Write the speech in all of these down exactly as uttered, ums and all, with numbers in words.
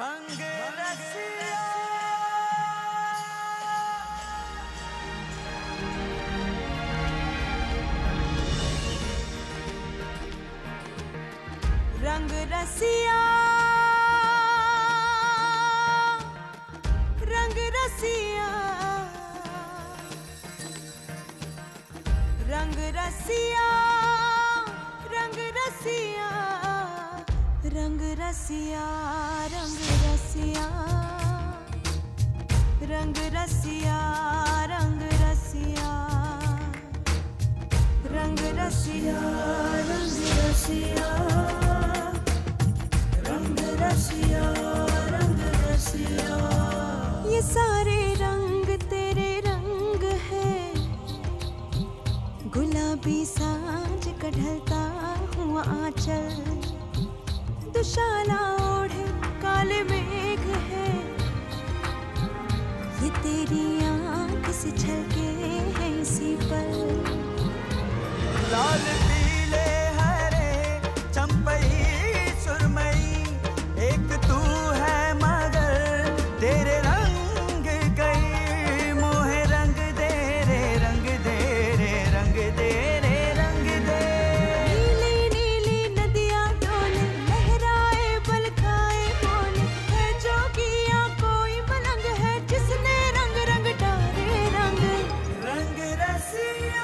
रंग रसिया रंग रसिया रंग रसिया रंग रसिया रंग रसिया रंग रसिया रंग रसिया रंग रसिया रंग रसिया रंग रसिया रंग रसिया रंग रसिया रंग रसिया। ये सारे रंग तेरे रंग है, गुलाबी सांझ का ढलता हुआ आंचल, दुशाला ओढ़े काले मेघ है, ये तेरी आंख से छलके हैं इसी पल। लाल पीले हरे चंपई सुरमई एक तू है मगर तेरे रंग कई, मोहे रंग दे रे रंग दे रे रंग दे रे रंग दे। नीली नीली नदियाँ डोले लहराए बल खाए बोले, है जोगिया कोई मलंग है जिसने रंग रंग डाले रंग। रंग रसिया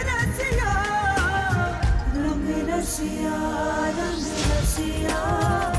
रंग रसिया रंग रसिया।